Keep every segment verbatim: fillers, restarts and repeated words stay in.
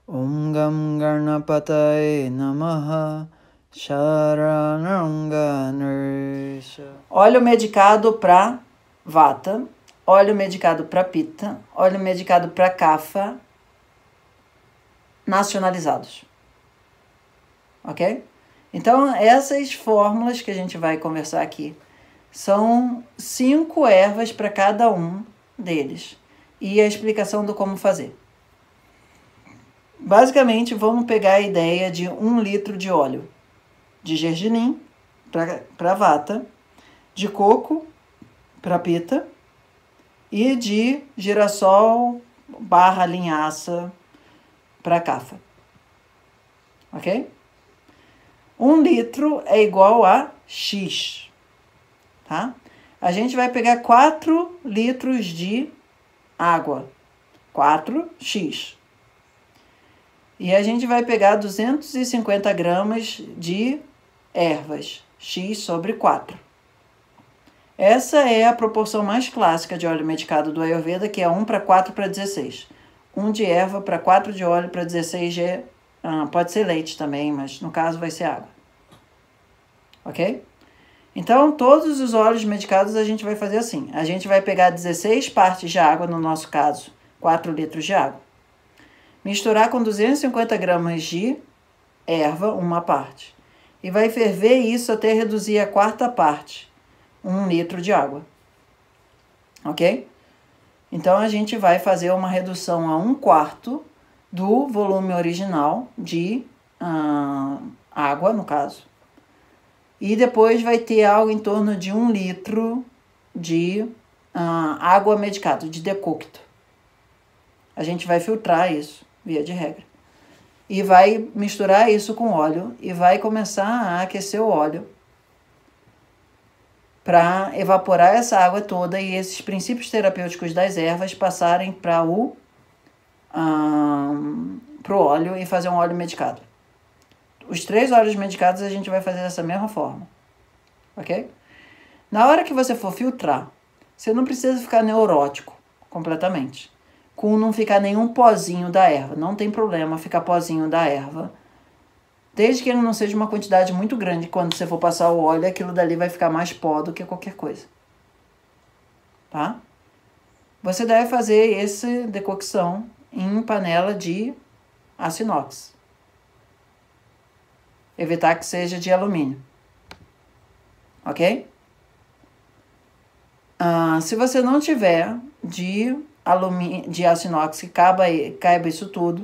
Om Gam Ganapataye Namaha Sharanam Ganesha. Óleo medicado para Vata, óleo medicado para Pitta, óleo medicado para Kapha, nacionalizados. Ok? Então, essas fórmulas que a gente vai conversar aqui são cinco ervas para cada um deles e a explicação do como fazer. Basicamente, vamos pegar a ideia de um litro de óleo de gergelim para Vata, de coco para Pitta e de girassol barra linhaça para Kapha. Ok? Um litro é igual a X. Tá? A gente vai pegar quatro litros de água. quatro x. E a gente vai pegar duzentos e cinquenta gramas de ervas. X sobre quatro. Essa é a proporção mais clássica de óleo medicado do Ayurveda, que é um para quatro para dezesseis. um de erva para quatro de óleo para dezesseis de... Ah, pode ser leite também, mas no caso vai ser água. Ok? Então, todos os óleos medicados a gente vai fazer assim. A gente vai pegar dezesseis partes de água, no nosso caso, quatro litros de água. Misturar com duzentos e cinquenta gramas de erva, uma parte. E vai ferver isso até reduzir a quarta parte, um litro de água. Ok? Então, a gente vai fazer uma redução a um quarto do volume original de uh, água, no caso. E depois vai ter algo em torno de um litro de uh, água medicada, de decocto. A gente vai filtrar isso, via de regra. E vai misturar isso com óleo e vai começar a aquecer o óleo para evaporar essa água toda e esses princípios terapêuticos das ervas passarem para o um, pro óleo e fazer um óleo medicado. Os três óleos medicados a gente vai fazer dessa mesma forma, ok? Na hora que você for filtrar, você não precisa ficar neurótico completamente, com não ficar nenhum pozinho da erva. Não tem problema ficar pozinho da erva, desde que ele não seja uma quantidade muito grande. Quando você for passar o óleo, aquilo dali vai ficar mais pó do que qualquer coisa, tá? Você deve fazer essa decocção em panela de aço inox. Evitar que seja de alumínio. Ok? Ah, se você não tiver de, alumínio, de aço inox que caiba, caiba isso tudo,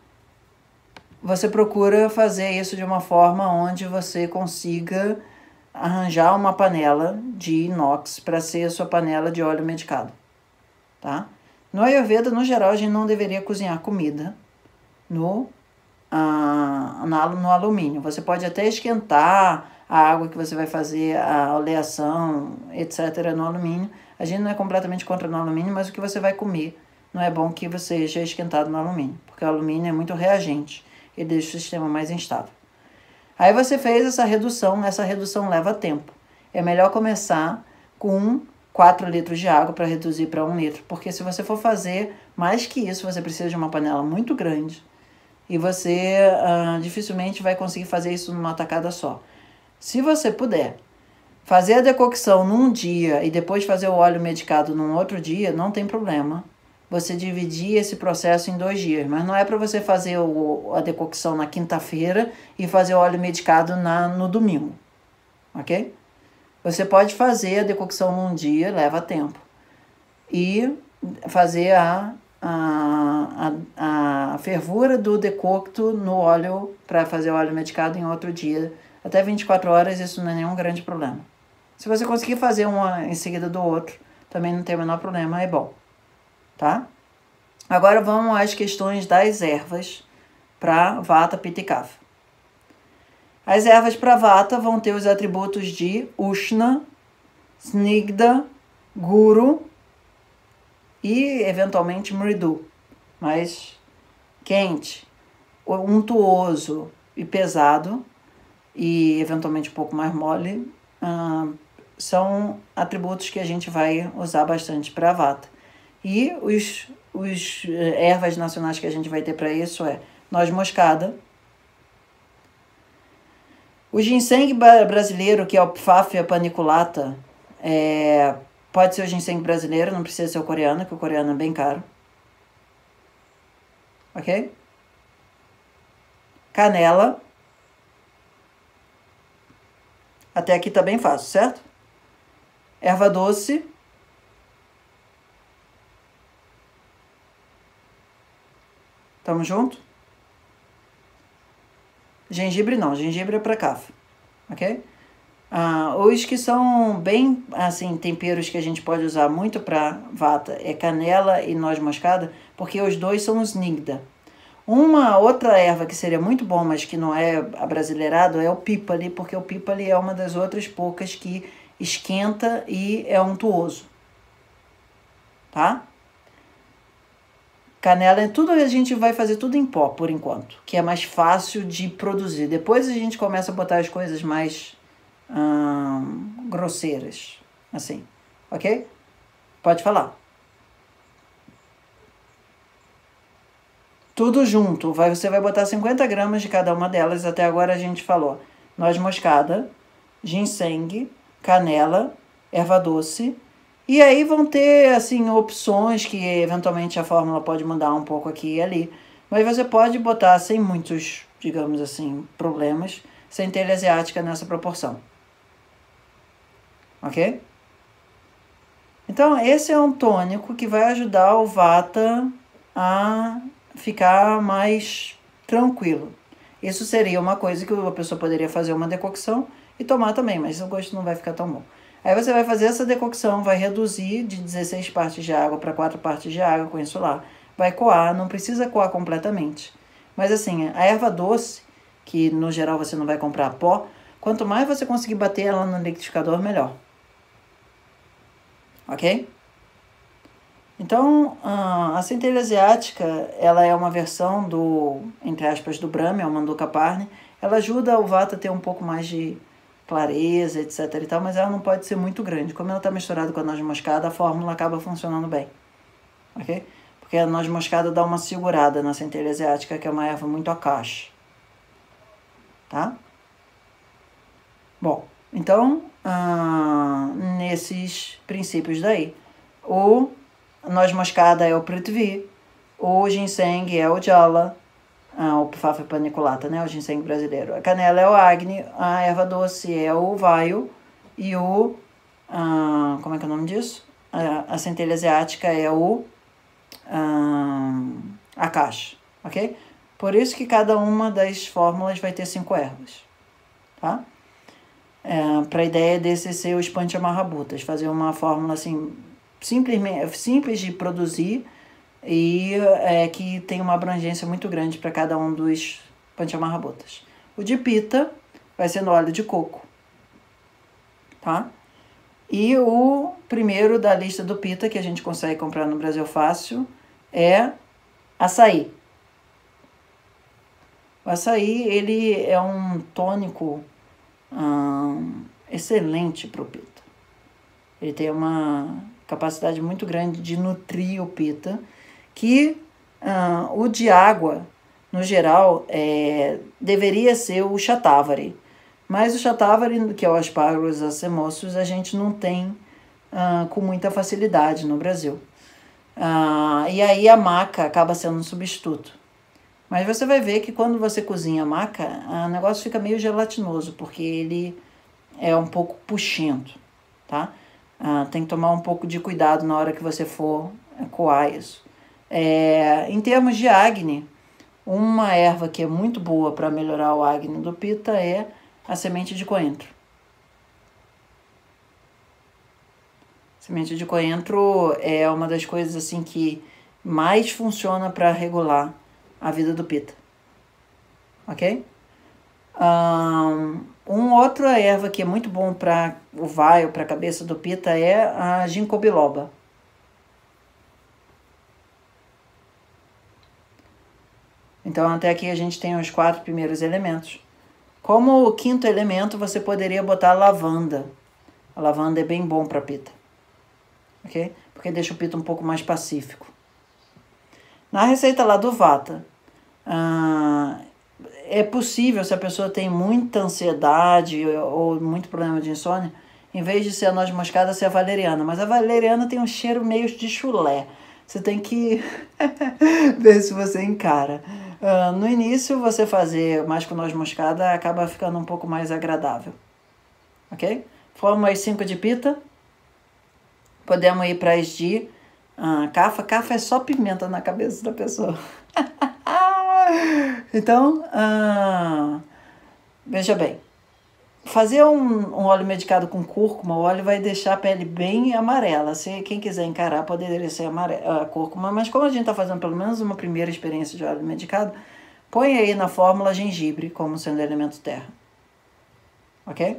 você procura fazer isso de uma forma onde você consiga arranjar uma panela de inox para ser a sua panela de óleo medicado. Tá? No Ayurveda, no geral, a gente não deveria cozinhar comida no Ah, no alumínio. Você pode até esquentar a água que você vai fazer a oleação, etcétera no alumínio. A gente não é completamente contra no alumínio, mas o que você vai comer não é bom que você seja esquentado no alumínio, porque o alumínio é muito reagente e deixa o sistema mais instável. Aí você fez essa redução, essa redução leva tempo. É melhor começar com quatro litros de água para reduzir para um litro, porque se você for fazer mais que isso, você precisa de uma panela muito grande. E você uh, dificilmente vai conseguir fazer isso numa tacada só. Se você puder fazer a decocção num dia e depois fazer o óleo medicado num outro dia, não tem problema. Você dividir esse processo em dois dias. Mas não é para você fazer o, a decocção na quinta-feira e fazer o óleo medicado na, no domingo. Ok? Você pode fazer a decocção num dia, leva tempo. E fazer a... A, a, a fervura do decocto no óleo para fazer o óleo medicado em outro dia. Até vinte e quatro horas, isso não é nenhum grande problema. Se você conseguir fazer uma em seguida do outro, também não tem o menor problema, é bom. Tá? Agora vamos às questões das ervas para Vata, Pitta e Kapha. As ervas para Vata vão ter os atributos de Ushna, Snigdha, Guru e, eventualmente, mridu, mas quente, untuoso e pesado, e, eventualmente, um pouco mais mole, uh, são atributos que a gente vai usar bastante para Vata. E os os ervas nacionais que a gente vai ter para isso é noz moscada, o ginseng brasileiro, que é o Pfaffia paniculata, é, pode ser o ginseng brasileiro, não precisa ser o coreano, que o coreano é bem caro. Ok? Canela. Até aqui tá bem fácil, certo? Erva doce. Tamo junto? Gengibre não, gengibre é para café, ok? Ah, os que são bem, assim, temperos que a gente pode usar muito para vata é canela e noz moscada, porque os dois são os nigda. Uma outra erva que seria muito bom, mas que não é abrasileirado, é o pípali, porque o pípali é uma das outras poucas que esquenta e é untuoso, tá? Canela, tudo a gente vai fazer tudo em pó, por enquanto, que é mais fácil de produzir. Depois a gente começa a botar as coisas mais hum, grosseiras, assim, ok? Pode falar. Tudo junto, vai, você vai botar cinquenta gramas de cada uma delas, até agora a gente falou noz moscada, ginseng, canela, erva doce. E aí vão ter, assim, opções que eventualmente a fórmula pode mudar um pouco aqui e ali. Mas você pode botar sem muitos, digamos assim, problemas, centelha asiática nessa proporção. Ok? Então, esse é um tônico que vai ajudar o vata a ficar mais tranquilo. Isso seria uma coisa que a pessoa poderia fazer uma decocção e tomar também, mas o gosto não vai ficar tão bom. Aí você vai fazer essa decocção, vai reduzir de dezesseis partes de água para quatro partes de água com isso lá. Vai coar, não precisa coar completamente. Mas assim, a erva doce, que no geral você não vai comprar pó, quanto mais você conseguir bater ela no liquidificador, melhor. Ok? Então, a centelha asiática, ela é uma versão do, entre aspas, do Brahmi, é o Manduka Parni. Ela ajuda o vata a ter um pouco mais de clareza, etc e tal, mas ela não pode ser muito grande. Como ela está misturada com a noz moscada, a fórmula acaba funcionando bem, ok? Porque a noz moscada dá uma segurada na centelha asiática, que é uma erva muito akash, tá? Bom, então, ah, nesses princípios daí, o noz moscada é o prithvi, o ginseng é o jala, Ah, o Pfaffia paniculata, né? O ginseng brasileiro. A canela é o Agni, a erva doce é o vaio e o... Ah, como é que é o nome disso? A, a centelha asiática é o ah, akash, ok? Por isso que cada uma das fórmulas vai ter cinco ervas, tá? É, para a ideia desse ser os Panchamahabhutas, fazer uma fórmula assim, simplesmente, simples de produzir, e é, que tem uma abrangência muito grande para cada um dos Panchamahabhutas. O de pita vai ser no óleo de coco, tá? E o primeiro da lista do pita, que a gente consegue comprar no Brasil fácil, é açaí. O açaí, ele é um tônico hum, excelente para o pita. Ele tem uma capacidade muito grande de nutrir o pita, que uh, o de água, no geral, é, deveria ser o shatavari. Mas o shatavari, que é o Aspergillus acemosus, a gente não tem uh, com muita facilidade no Brasil. Uh, e aí a maca acaba sendo um substituto. Mas você vai ver que quando você cozinha a maca, o negócio fica meio gelatinoso, porque ele é um pouco puxento, tá? Uh, tem que tomar um pouco de cuidado na hora que você for coar isso. É, em termos de Agni, uma erva que é muito boa para melhorar o Agni do pita é a semente de coentro. Semente de coentro é uma das coisas assim que mais funciona para regular a vida do pita, ok? Um, um outra erva que é muito bom para o vaio, para a cabeça do pita é a ginkgo biloba. Então, até aqui a gente tem os quatro primeiros elementos. Como o quinto elemento, você poderia botar a lavanda. A lavanda é bem bom para pita, ok? Porque deixa o pita um pouco mais pacífico. Na receita lá do Vata, ah, é possível, se a pessoa tem muita ansiedade ou muito problema de insônia, em vez de ser a noz moscada, ser a valeriana. Mas a valeriana tem um cheiro meio de chulé. Você tem que ver se você encara. Uh, no início, você fazer mais com noz moscada acaba ficando um pouco mais agradável. Ok? Fomos as cinco de pita. Podemos ir para as de uh, cafa. Cafa é só pimenta na cabeça da pessoa. Então, uh, veja bem. Fazer um, um óleo medicado com cúrcuma, o óleo vai deixar a pele bem amarela. Se quem quiser encarar, poderia ser amarela, a cúrcuma. Mas como a gente está fazendo pelo menos uma primeira experiência de óleo medicado, põe aí na fórmula gengibre como sendo elemento terra. Ok?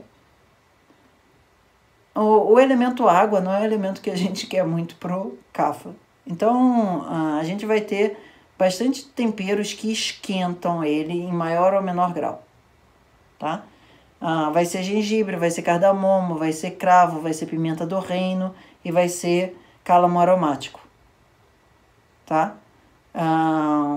O, o elemento água não é o elemento que a gente quer muito pro cafa. Então, a gente vai ter bastante temperos que esquentam ele em maior ou menor grau. Tá? Ah, vai ser gengibre, vai ser cardamomo, vai ser cravo, vai ser pimenta do reino e vai ser cálamo aromático. Tá? Ah,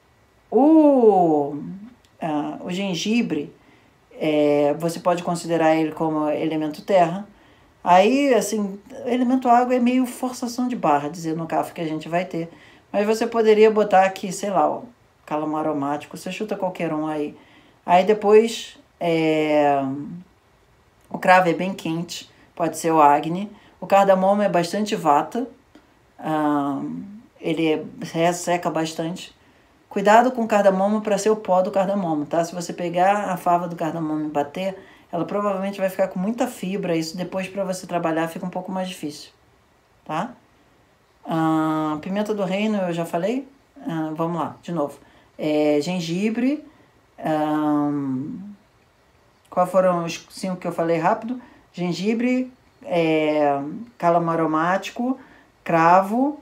o, ah, o gengibre, é, você pode considerar ele como elemento terra. Aí, assim, elemento água é meio forçação de barra, dizer no cafa que a gente vai ter. Mas você poderia botar aqui, sei lá, ó, cálamo aromático, você chuta qualquer um aí. Aí depois... É, o cravo é bem quente, pode ser o Agni. O cardamomo é bastante vata, um, ele resseca bastante. Cuidado com o cardamomo para ser o pó do cardamomo, tá? Se você pegar a fava do cardamomo e bater, ela provavelmente vai ficar com muita fibra. Isso depois para você trabalhar fica um pouco mais difícil, tá? Uh, pimenta do reino eu já falei. Uh, vamos lá, de novo. É, gengibre. Um, Quais foram os cinco que eu falei rápido? Gengibre, é, cálamo aromático, cravo,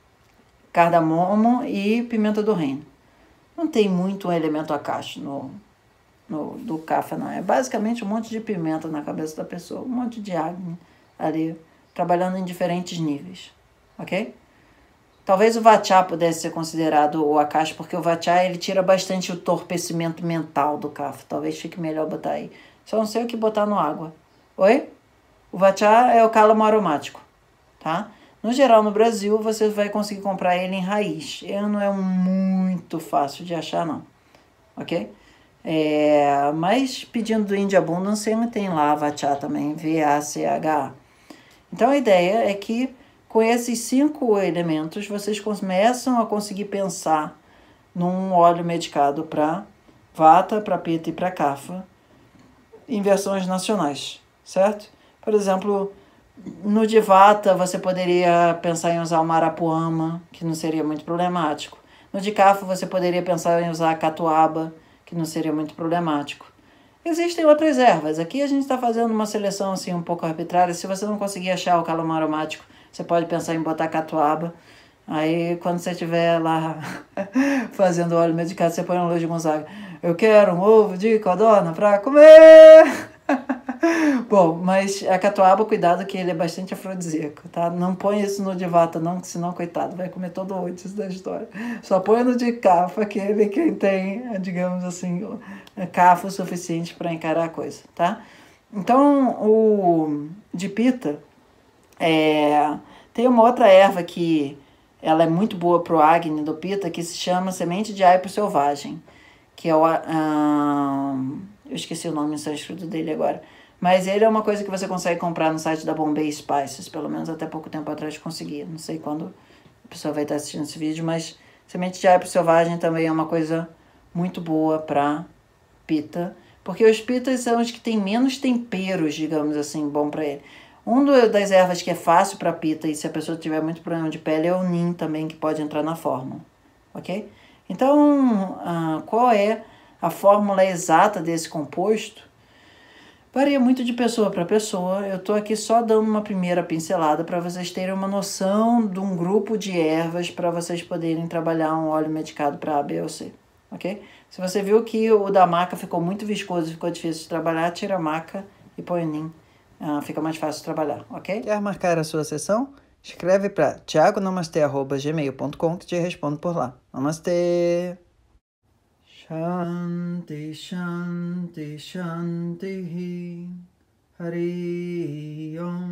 cardamomo e pimenta do reino. Não tem muito um elemento acacho no, no, do cafa, não. É basicamente um monte de pimenta na cabeça da pessoa, um monte de Agni ali, trabalhando em diferentes níveis, ok? Talvez o Vatcha pudesse ser considerado o Akash, porque o Vatcha ele tira bastante o torpecimento mental do Kapha. Talvez fique melhor botar aí. Só não sei o que botar no água. Oi? O Vatcha é o cálamo aromático, tá? No geral, no Brasil, você vai conseguir comprar ele em raiz. Ele não é muito fácil de achar, não. Ok? É, mas pedindo do India Abundance, ele tem lá Vatcha também, V A C H A. Então, a ideia é que com esses cinco elementos, vocês começam a conseguir pensar num óleo medicado para Vata, para Pitta e para Kapha, em versões nacionais, certo? Por exemplo, no de Vata, você poderia pensar em usar o Marapuama, que não seria muito problemático. No de Kapha, você poderia pensar em usar a Catuaba, que não seria muito problemático. Existem outras ervas. Aqui a gente está fazendo uma seleção assim, um pouco arbitrária. Se você não conseguir achar o cálamo aromático, você pode pensar em botar catuaba. Aí, quando você estiver lá fazendo óleo medicado, você põe um Luiz Gonzaga. Eu quero um ovo de codorna para comer! Bom, mas a catuaba, cuidado que ele é bastante afrodisíaco, tá? Não põe isso no de Vata, não, que senão, coitado, vai comer todo o antes da história. Só põe no de Kapha, que ele quem tem, digamos assim, Kapha o suficiente para encarar a coisa, tá? Então, o de Pitta, é, tem uma outra erva que ela é muito boa pro Agni do Pitta, que se chama semente de aipo selvagem, que é o... Um, eu esqueci o nome em sânscrito dele agora. Mas ele é uma coisa que você consegue comprar no site da Bombay Spices, pelo menos até pouco tempo atrás consegui. Não sei quando a pessoa vai estar assistindo esse vídeo, mas semente de aipo selvagem também é uma coisa muito boa para Pitta, porque os Pittas são os que têm menos temperos, digamos assim, bom para ele. Um das ervas que é fácil para Pitta, e se a pessoa tiver muito problema de pele, é o Nim também, que pode entrar na fórmula, ok? Então, ah, qual é a fórmula exata desse composto? Varia muito de pessoa para pessoa. Eu estou aqui só dando uma primeira pincelada para vocês terem uma noção de um grupo de ervas para vocês poderem trabalhar um óleo medicado para A, B ou C, ok? Se você viu que o da maca ficou muito viscoso e ficou difícil de trabalhar, tira a maca e põe o Nim. Ah, fica mais fácil de trabalhar, ok? Quer marcar a sua sessão? Escreve para thiago namastê arroba gmail ponto com que te respondo por lá. Namastê! Shanti, Shanti, Shanti, Hari Om.